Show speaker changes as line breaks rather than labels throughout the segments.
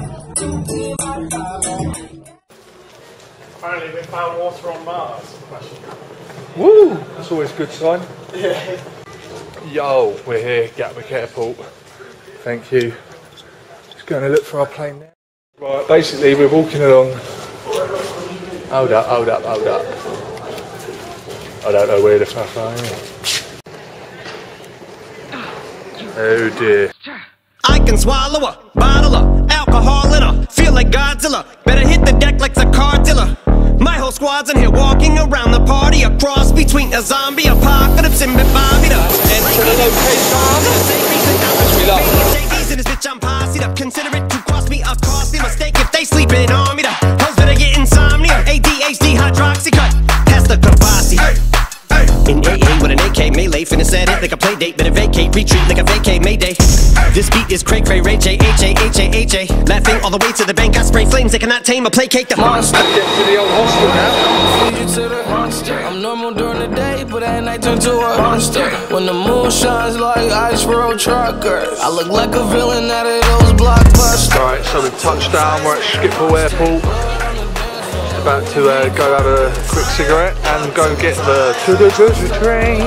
Apparently we found water on Mars.
Woo! That's always a good sign.
Yeah.
Yo, we're here, Gatwick Airport. Thank you. Just going to look for our plane now. Right, basically we're walking along. Hold up. I don't know where the fuck I am. Oh dear.
I can swallow a bottle of alcohol in her. Feel like Godzilla. Better hit the deck like the car dealer. My whole squad's in here walking around the party. A cross between a zombie apocalypse and Bobby the
Enter the
in this bitch, I'm posse up. Consider it to cost me a costly mistake if they sleeping on me. The hoes better get insomnia. ADHD hydroxy cut. Pass the Kavasi. In AA with an AK melee, finna set it like a play date. Better vacate, retreat like a vacay Mayday. This beat is cray cray, Ray J, H-A-H-A-H-A. Laughing all the way to the bank, I spray flames. They cannot tame or placate the monster.
Get to the old hostel now.
Feed you to the monster. I'm normal during the day, but at night turn to a monster. When the moon shines like ice road truckers, I look like a villain out of those blockbusters.
Right, so we've touched down, we're at Schiphol Airport. About to go have a quick cigarette and go get the to-the-to-the train.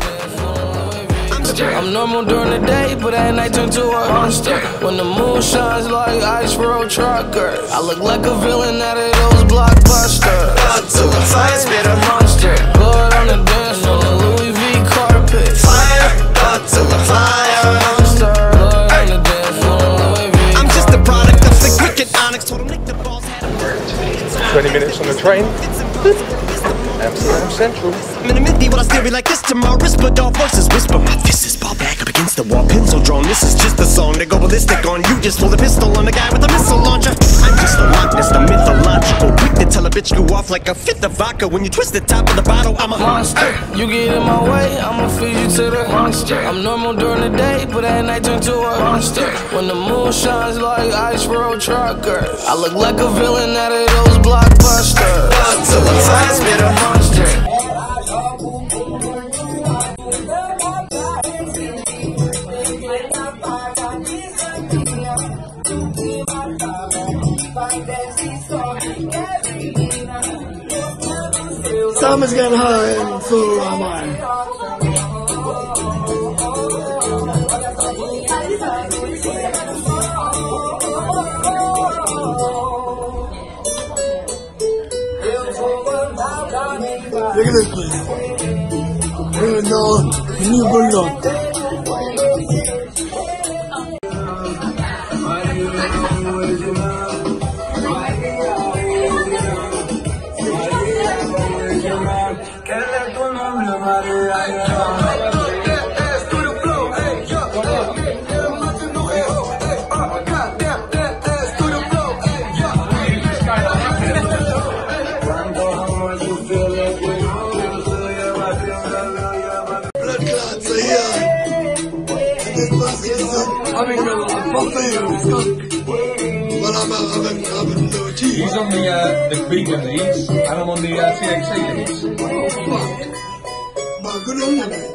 I'm normal during the day, but at night turn to a monster. When the moon shines like ice road truckers, I look like a villain out of those blockbusters.
Till the fire's bitter.
Monster, blood on the dance floor, Louis V carpet.
Fire, till the fire.
Monster, blood on the dance floor, Louis V.
I'm just a product of the cricket onyx. Told him lick the balls.
20 minutes on the train. Amsterdam Central.
I'm in a minty, but I'll still be like this tomorrow. But all voices whisper. My fist is ball back up against the wall, pencil drawn. This is just a song to go ballistic on. You just pull the pistol on the guy with the missile launcher. I'm just a Loch Ness, the mythological. Quick to tell a bitch go off like a fifth of vodka. When you twist the top of the bottle, I'm a
monster. You get in my way, I'ma feed you to the monster. I'm normal during the day, but at night turn to a monster. When the moon shines like ice road truckers, I look like a villain out of those blockbusters.
till the fire's bitter.
Monster.
Summer's getting high and full of mine. Look at this place. New bulldog.
He's on the vegan leads, and I'm on the THC leads.
Oh, fuck. But good on you.